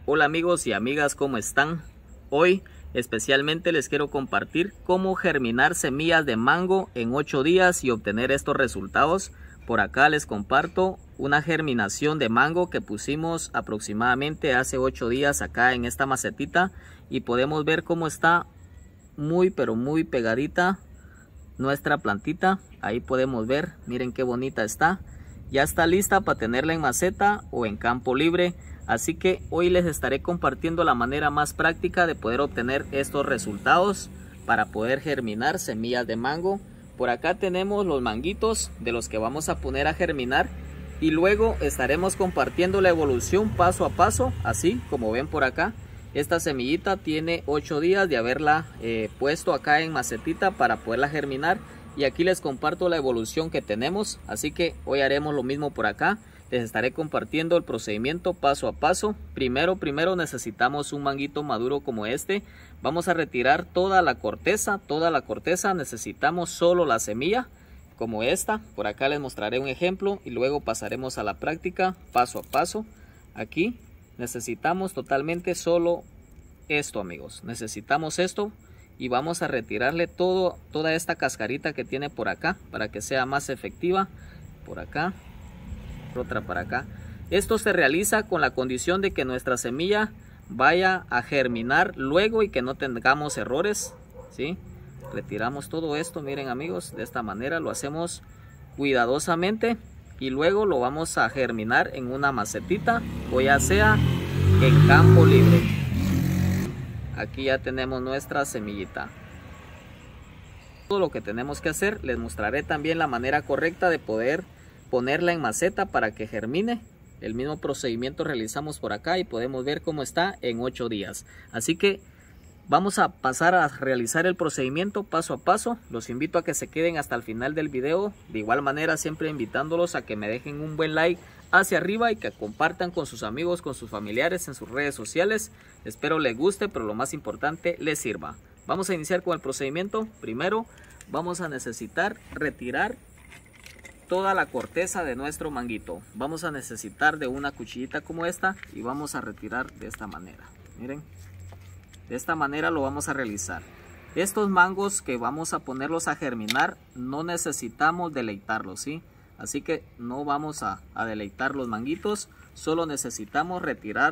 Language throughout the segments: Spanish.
Hola amigos y amigas, ¿cómo están? Hoy especialmente les quiero compartir cómo germinar semillas de mango en 8 días y obtener estos resultados. Por acá les comparto una germinación de mango que pusimos aproximadamente hace 8 días acá en esta macetita y podemos ver cómo está muy pegadita nuestra plantita. Ahí podemos ver, miren qué bonita está. Ya está lista para tenerla en maceta o en campo libre. Así que hoy les estaré compartiendo la manera más práctica de poder obtener estos resultados para poder germinar semillas de mango. Por acá tenemos los manguitos de los que vamos a poner a germinar y luego estaremos compartiendo la evolución paso a paso, así como ven por acá. Esta semillita tiene 8 días de haberla puesto acá en macetita para poderla germinar y aquí les comparto la evolución que tenemos. Así que hoy haremos lo mismo por acá. Les estaré compartiendo el procedimiento paso a paso. Primero necesitamos un manguito maduro como este. Vamos a retirar toda la corteza, necesitamos solo la semilla como esta. Por acá les mostraré un ejemplo y luego pasaremos a la práctica paso a paso. Aquí necesitamos totalmente solo esto, amigos. Necesitamos esto y vamos a retirarle toda esta cascarita que tiene por acá para que sea más efectiva. Por acá. Otra para acá. Esto se realiza con la condición de que nuestra semilla vaya a germinar luego y que no tengamos errores, ¿sí? Retiramos todo esto, miren amigos, de esta manera lo hacemos cuidadosamente y luego lo vamos a germinar en una macetita o ya sea en campo libre. Aquí ya tenemos nuestra semillita. Todo lo que tenemos que hacer, les mostraré también la manera correcta de poder ponerla en maceta para que germine. El mismo procedimiento realizamos por acá y podemos ver cómo está en 8 días. Así que vamos a pasar a realizar el procedimiento paso a paso. Los invito a que se queden hasta el final del video. De igual manera siempre invitándolos a que me dejen un buen like hacia arriba y que compartan con sus amigos, con sus familiares en sus redes sociales. Espero les guste, pero lo más importante les sirva. Vamos a iniciar con el procedimiento. Primero vamos a necesitar retirar toda la corteza de nuestro manguito. Vamos a necesitar de una cuchillita como esta y vamos a retirar de esta manera. Miren, de esta manera lo vamos a realizar. Estos mangos que vamos a ponerlos a germinar no necesitamos deleitarlos, ¿sí? Así que no vamos a deleitar los manguitos, solo necesitamos retirar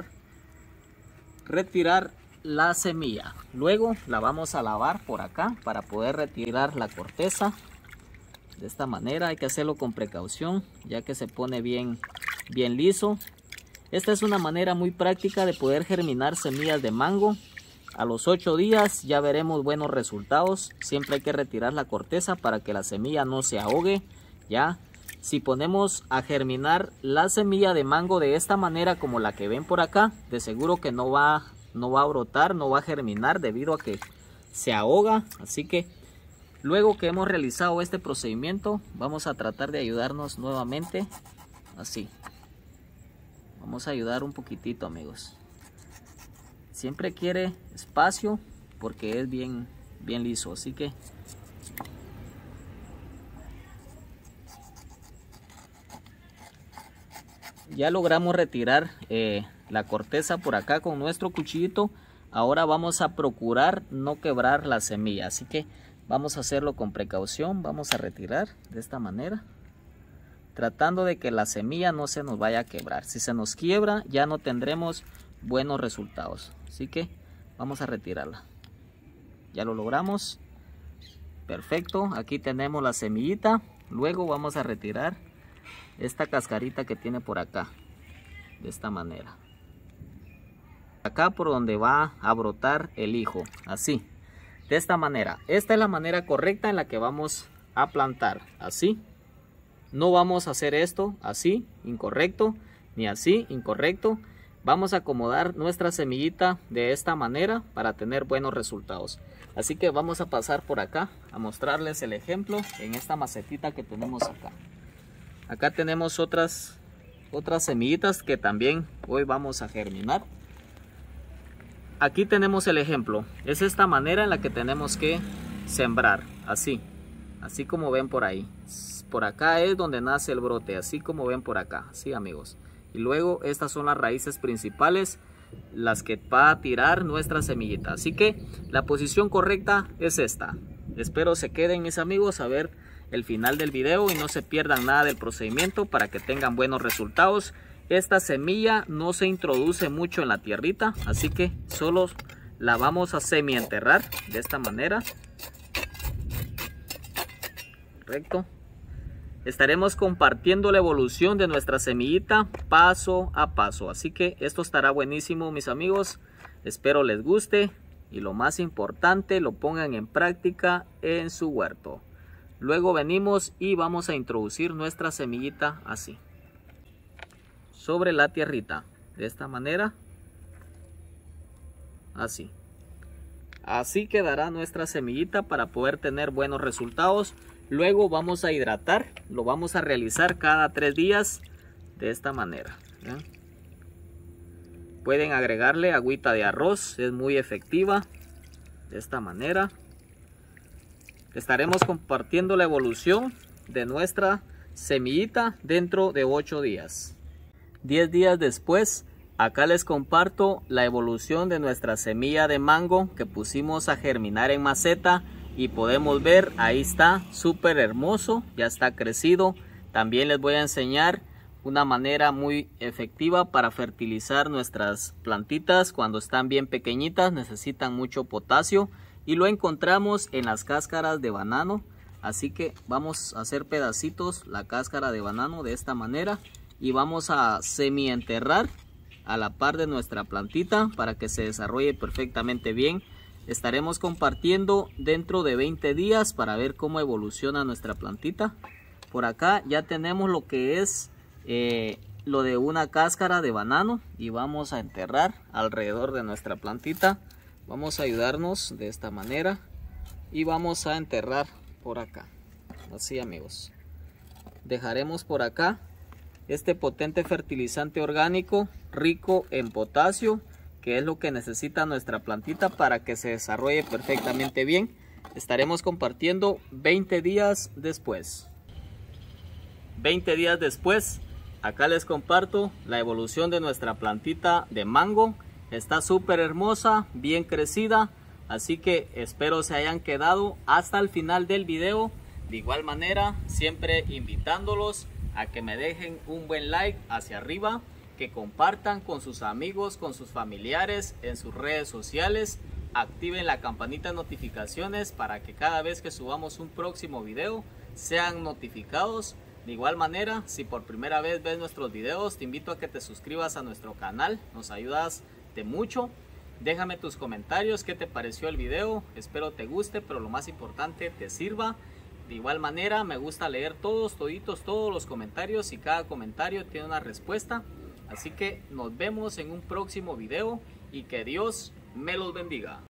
la semilla. Luego la vamos a lavar por acá para poder retirar la corteza. De esta manera hay que hacerlo con precaución ya que se pone bien liso. Esta es una manera muy práctica de poder germinar semillas de mango. A los 8 días ya veremos buenos resultados. Siempre hay que retirar la corteza para que la semilla no se ahogue. Ya, si ponemos a germinar la semilla de mango de esta manera como la que ven por acá, de seguro que no va a brotar, no va a germinar debido a que se ahoga. Así que luego que hemos realizado este procedimiento, vamos a tratar de ayudarnos nuevamente, así. Vamos a ayudar un poquitito, amigos. Siempre quiere espacio porque es bien liso, así que ya logramos retirar la corteza por acá con nuestro cuchillito. Ahora vamos a procurar no quebrar la semilla, así que vamos a hacerlo con precaución. Vamos a retirar de esta manera, tratando de que la semilla no se nos vaya a quebrar. Si se nos quiebra, ya no tendremos buenos resultados. Así que vamos a retirarla. Ya lo logramos. Perfecto. Aquí tenemos la semillita. Luego vamos a retirar esta cascarita que tiene por acá. De esta manera. Acá por donde va a brotar el hijo. Así. De esta manera. Esta es la manera correcta en la que vamos a plantar. Así. No vamos a hacer esto así, incorrecto, ni así, incorrecto. Vamos a acomodar nuestra semillita de esta manera para tener buenos resultados. Así que vamos a pasar por acá a mostrarles el ejemplo en esta macetita que tenemos acá. Acá tenemos otras semillitas que también hoy vamos a germinar. Aquí tenemos el ejemplo. Es esta manera en la que tenemos que sembrar, así como ven por ahí. Por acá es donde nace el brote, así como ven por acá, sí amigos. Y luego estas son las raíces principales las que va a tirar nuestra semillita. Así que la posición correcta es esta. Espero se queden, mis amigos, a ver el final del video y no se pierdan nada del procedimiento para que tengan buenos resultados. Esta semilla no se introduce mucho en la tierrita, así que solo la vamos a semi enterrar de esta manera. Correcto. Estaremos compartiendo la evolución de nuestra semillita paso a paso. Así que esto estará buenísimo, mis amigos. Espero les guste y lo más importante, lo pongan en práctica en su huerto. Luego venimos y vamos a introducir nuestra semillita así, sobre la tierrita, de esta manera. Así. Así quedará nuestra semillita para poder tener buenos resultados. Luego vamos a hidratar, lo vamos a realizar cada 3 días de esta manera. ¿Ven? Pueden agregarle agüita de arroz, es muy efectiva. De esta manera. Estaremos compartiendo la evolución de nuestra semillita dentro de 8 días. 10 días después, acá les comparto la evolución de nuestra semilla de mango que pusimos a germinar en maceta. Y podemos ver, ahí está, súper hermoso, ya está crecido. También les voy a enseñar una manera muy efectiva para fertilizar nuestras plantitas cuando están bien pequeñitas, necesitan mucho potasio. Y lo encontramos en las cáscaras de banano. Así que vamos a hacer pedacitos la cáscara de banano de esta manera. Y vamos a semi enterrar a la par de nuestra plantita para que se desarrolle perfectamente bien. Estaremos compartiendo dentro de 20 días para ver cómo evoluciona nuestra plantita. Por acá ya tenemos lo que es lo de una cáscara de banano y vamos a enterrar alrededor de nuestra plantita. Vamos a ayudarnos de esta manera y vamos a enterrar por acá. Así, amigos. Dejaremos por acá este potente fertilizante orgánico rico en potasio, que es lo que necesita nuestra plantita para que se desarrolle perfectamente bien. Estaremos compartiendo 20 días después. 20 días después, acá les comparto la evolución de nuestra plantita de mango. Está súper hermosa, bien crecida, así que espero se hayan quedado hasta el final del video. De igual manera, siempre invitándolos a que me dejen un buen like hacia arriba, que compartan con sus amigos, con sus familiares en sus redes sociales, activen la campanita de notificaciones para que cada vez que subamos un próximo video sean notificados. De igual manera, si por primera vez ves nuestros videos, te invito a que te suscribas a nuestro canal, nos ayudas de mucho. Déjame tus comentarios, qué te pareció el video, espero te guste, pero lo más importante, te sirva. De igual manera, me gusta leer todos los comentarios y cada comentario tiene una respuesta. Así que nos vemos en un próximo video y que Dios me los bendiga.